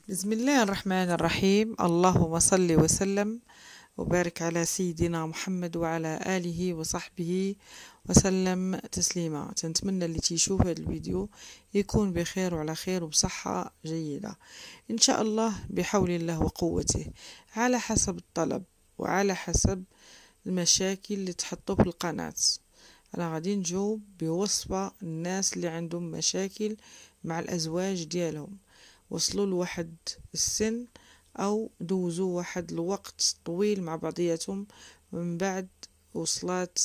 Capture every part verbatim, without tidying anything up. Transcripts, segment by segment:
بسم الله الرحمن الرحيم. اللهم صل وسلم وبارك على سيدنا محمد وعلى آله وصحبه وسلم تسليما. تنتمنى اللي تيشوف هذا الفيديو يكون بخير وعلى خير وبصحة جيدة إن شاء الله بحول الله وقوته، على حسب الطلب وعلى حسب المشاكل اللي تحطوا في القناة. أنا غادي نجاوب بوصفة الناس اللي عندهم مشاكل مع الأزواج ديالهم، وصلوا لواحد السن او دوزوا واحد الوقت طويل مع بعضياتهم، ومن بعد وصلات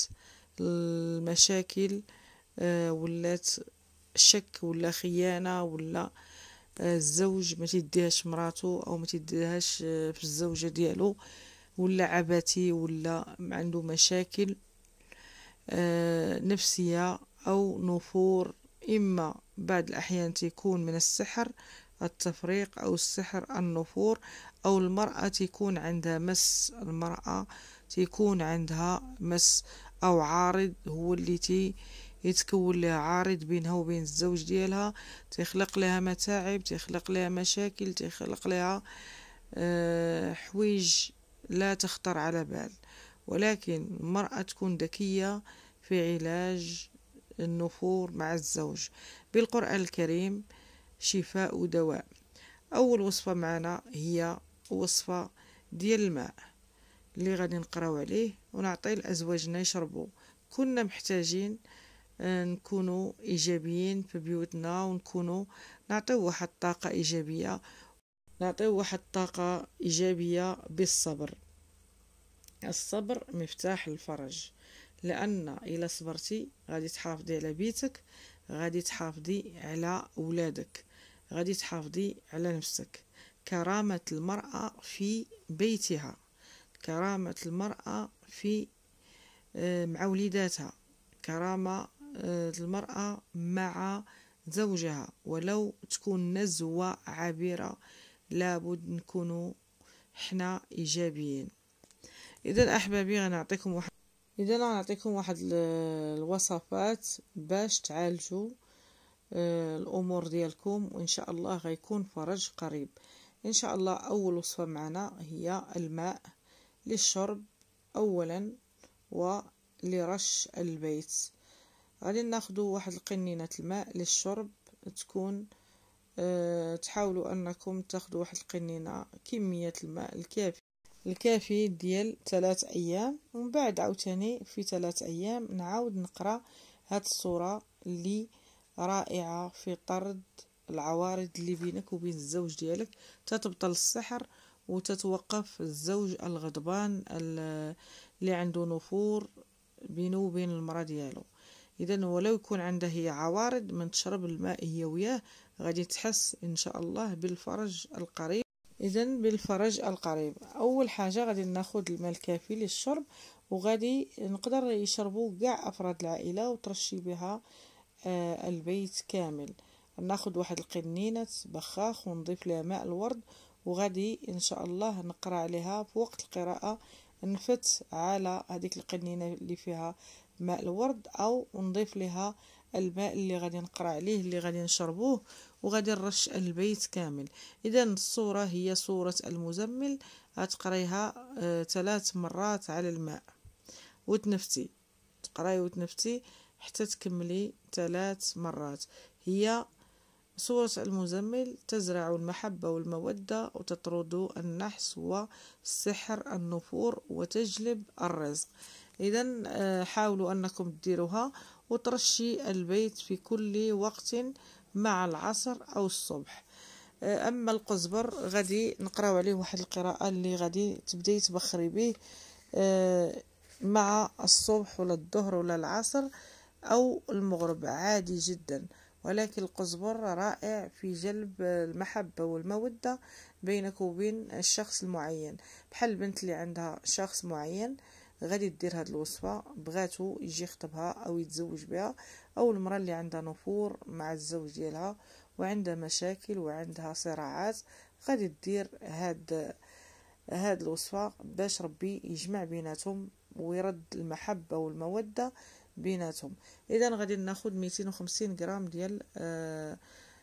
المشاكل آه ولات شك ولا خيانة ولا آه الزوج ما تيديهاش مراته او ما تيديهاش آه في الزوجة ديالو، ولا عباتي ولا عنده مشاكل آه نفسية او نفور. اما بعض الاحيان تيكون من السحر التفريق أو السحر النفور، أو المرأة تيكون عندها مس، المرأة تيكون عندها مس أو عارض هو اللي تي يتكون لها عارض بينها وبين الزوج ديالها، تيخلق لها متاعب، تيخلق لها مشاكل، تيخلق لها أه حويج لا تخطر على بال. ولكن المرأة تكون ذكية في علاج النفور مع الزوج بالقرآن الكريم شفاء ودواء. اول وصفه معنا هي وصفه ديال الماء اللي غادي نقراو عليه ونعطي لازواجنا يشربوا. كنا محتاجين نكونوا ايجابيين في بيوتنا، ونكونوا نعطيو واحد الطاقه ايجابيه، نعطيو واحد الطاقه ايجابيه بالصبر. الصبر مفتاح الفرج، لان الا صبرتي غادي تحافظي على بيتك، غادي تحافظي على اولادك، غادي تحافظي على نفسك. كرامة المرأة في بيتها، كرامة المرأة في مع وليداتها، كرامة المرأة مع زوجها، ولو تكون نزوة عابرة لابد نكونوا حنا إيجابيين. إذا أحبابي غنعطيكم واحد إذا غنعطيكم واحد الوصفات باش تعالجوا الامور ديالكم، وان شاء الله غيكون فرج قريب ان شاء الله. اول وصفه معنا هي الماء للشرب اولا ولرش البيت. غادي ناخذ واحد القنينه الماء للشرب، تكون أه تحاولوا انكم تاخذوا واحد القنينه كميه الماء الكافي الكافي ديال ثلاث ايام، ومن بعد عاوتاني في ثلاث ايام نعاود نقرا هاد الصوره اللي رائعة في طرد العوارض اللي بينك وبين الزوج ديالك، تتبطل السحر وتتوقف الزوج الغضبان اللي عنده نفور بينه وبين المرأة ديالو. اذا ولو يكون عندها هي عوارض من تشرب الماء هي وياه غادي تحس ان شاء الله بالفرج القريب. اذا بالفرج القريب اول حاجة غادي ناخذ الماء الكافي للشرب، وغادي نقدر يشربوا كاع افراد العائلة وترشي بها آه البيت كامل. ناخد واحد القنينة بخاخ ونضيف لها ماء الورد، وغادي ان شاء الله نقرا عليها في وقت القراءة، نفت على هذيك القنينة اللي فيها ماء الورد او نضيف لها الماء اللي غادي نقرا عليه اللي غادي نشربوه، وغادي نرش البيت كامل. اذا الصورة هي صورة المزمل، غتقريها آه ثلاث مرات على الماء وتنفتي، تقراي وتنفتي حتى تكملي ثلاث مرات. هي سورة المزمل تزرع المحبة والمودة وتطرد النحس والسحر النفور وتجلب الرزق. إذا حاولوا أنكم تديروها وترشي البيت في كل وقت مع العصر أو الصبح. أما القزبر غادي نقراو عليه واحد القراءة اللي غادي تبداي تبخري به مع الصبح ولا الظهر ولا العصر أو المغرب عادي جدا، ولكن القزبر رائع في جلب المحبة والمودة بينك وبين الشخص المعين. بحال البنت اللي عندها شخص معين غادي دير هاد الوصفة، بغاتو يجي يخطبها أو يتزوج بها، أو المرأة اللي عندها نفور مع الزوج ديالها وعندها مشاكل وعندها صراعات، غادي دير هاد هاد الوصفة باش ربي يجمع بيناتهم ويرد المحبة والمودة بيناتهم. اذا غادي ناخذ مئتين وخمسين غرام ديال آه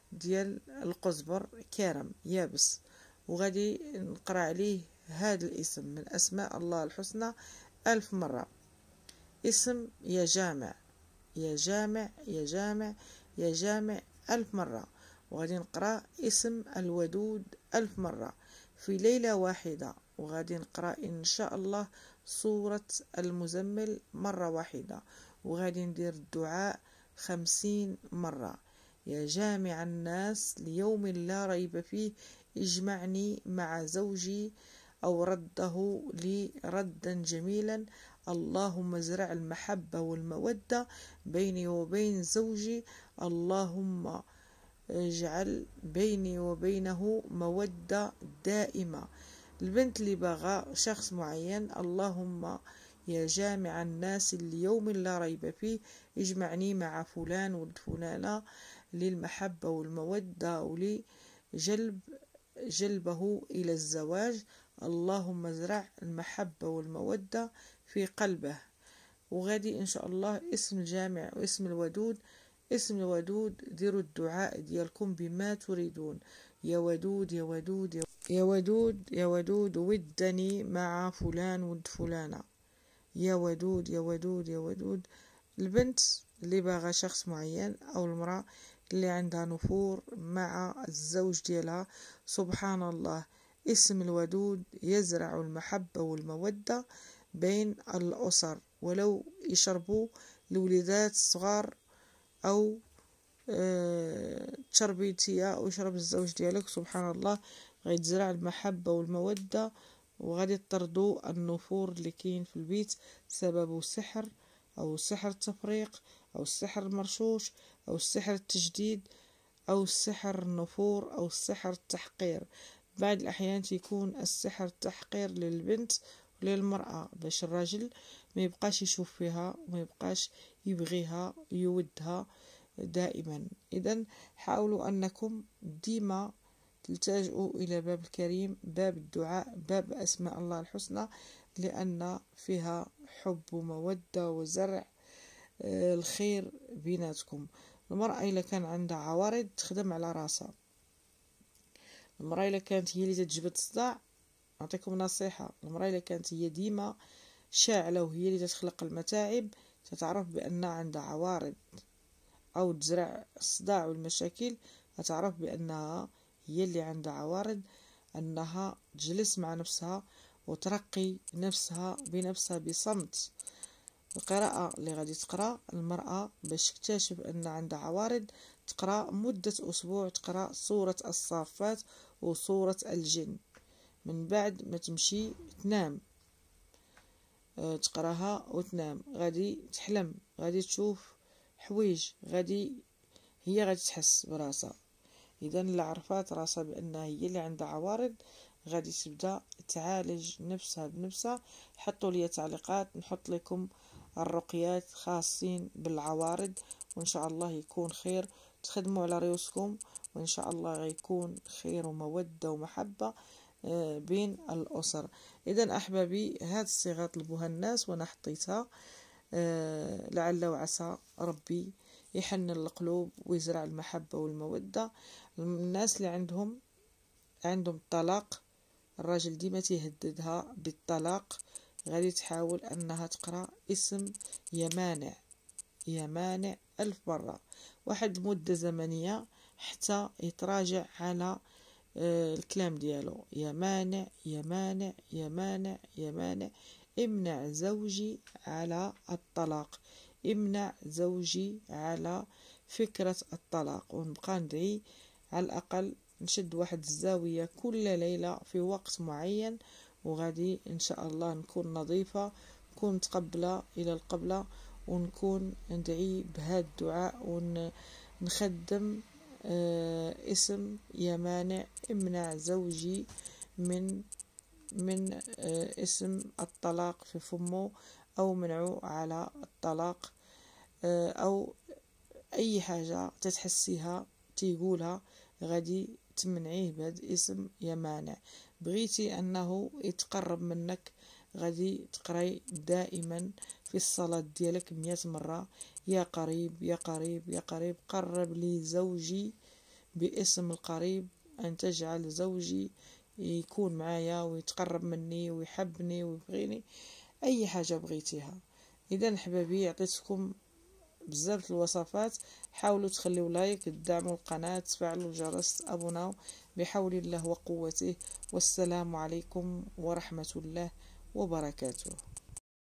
ديال القزبر كرم يابس، وغادي نقرا عليه هذا الاسم من اسماء الله الحسنى ألف مرة. اسم يا جامع، يا جامع يا جامع يا جامع ألف مرة. وغادي نقرا اسم الودود ألف مرة في ليلة واحدة. وغادي نقرا إن شاء الله سورة المزمل مرة واحدة. وغادي ندير الدعاء خمسين مرة. يا جامع الناس ليوم لا ريب فيه اجمعني مع زوجي، أو رده لي ردا جميلا. اللهم ازرع المحبة والمودة بيني وبين زوجي. اللهم اجعل بيني وبينه مودة دائمة. البنت اللي باغا شخص معين، اللهم يا جامع الناس اليوم لا ريب فيه اجمعني مع فلان ولد فلانة للمحبة والمودة ولجلب جلبه إلى الزواج. اللهم ازرع المحبة والمودة في قلبه. وغادي إن شاء الله اسم الجامع واسم الودود. اسم الودود ديروا الدعاء ديالكم بما تريدون. يا ودود يا ودود يا ودود يا ودود ودني مع فلان ولد فلانة. يا ودود يا ودود يا ودود. البنت اللي باغا شخص معين أو المرأة اللي عندها نفور مع الزوج ديالها، سبحان الله، اسم الودود يزرع المحبة والمودة بين الأسر، ولو يشربوا الوليدات الصغار أو أه تشربيتيا أو يشرب الزوج ديالك، سبحان الله غيتزرع المحبة والمودة، وغادي تطردوا النفور اللي كاين في البيت سبب سحر أو سحر التفريق أو السحر المرشوش أو السحر التجديد أو السحر النفور أو السحر التحقير. بعض الأحيان تيكون السحر التحقير للبنت وللمرأة باش الراجل ما يبقاش يشوف فيها وما يبقاش يبغيها يودها دائما. إذن حاولوا أنكم ديما تلتجئوا إلى باب الكريم، باب الدعاء، باب أسماء الله الحسنى، لأن فيها حب ومودة وزرع الخير بيناتكم. المرأة إلا كان عندها عوارض تخدم على راسها. المرأة إلا كانت هي اللي تجبد الصداع، نعطيكم نصيحة، المرأة إلا كانت هي ديما شاعلة وهي اللي تخلق المتاعب، تتعرف بأن عندها عوارض أو تزرع الصداع والمشاكل، تتعرف بأنها هي اللي عندها عوارض، أنها تجلس مع نفسها وترقي نفسها بنفسها بصمت. القراءة اللي غادي تقرأ المرأة باش تكتشف أن عندها عوارض، تقرأ مدة أسبوع، تقرأ سورة الصافات وسورة الجن، من بعد ما تمشي تنام أه تقراها وتنام، غادي تحلم، غادي تشوف حويج، غادي هي غادي تحس براسها. إذا اللي عرفات راسها بأنها هي اللي عندها عوارض غادي تبدا تعالج نفسها بنفسها. حطوا لي تعليقات، نحط لكم الرقيات خاصين بالعوارض، وإن شاء الله يكون خير. تخدموا على ريوسكم وإن شاء الله غيكون خير ومودة ومحبة بين الأسر. إذا أحبابي، هاد الصيغة طلبوها الناس وأنا حطيتها، لعل وعسى ربي يحنن القلوب ويزرع المحبة والمودة. الناس اللي عندهم عندهم الطلاق، الراجل ديما تيهددها بالطلاق، غادي تحاول أنها تقرأ اسم يا مانع، يا مانع ألف مرة، واحد المدة زمنية حتى يتراجع على الكلام ديالو. يا مانع يا مانع يا مانع يا مانع، امنع زوجي على الطلاق، امنع زوجي على فكرة الطلاق. ونبقى ندعي، على الأقل نشد واحد الزاوية كل ليلة في وقت معين، وغادي إن شاء الله نكون نظيفة، نكون متقبلة إلى القبلة، ونكون ندعي بهذا الدعاء ونخدم آه اسم يا مانع، امنع زوجي من من آه اسم الطلاق في فمه، أو منعه على الطلاق، آه أو أي حاجة تتحسيها تيقولها غادي تمنعيه بهذا الاسم يا مانع. بغيتي أنه يتقرب منك غادي تقراي دائما في الصلاة ديالك مئة مرة: يا قريب يا قريب يا قريب قرب لي زوجي باسم القريب أن تجعل زوجي يكون معايا ويتقرب مني ويحبني ويبغيني، أي حاجة بغيتيها. إذا أحبابي عطيتكم بزاف الوصفات، حاولوا تخليوا لايك، تدعموا القناة، تفعلوا الجرس، أبوناو بحول الله وقوته. والسلام عليكم ورحمة الله وبركاته.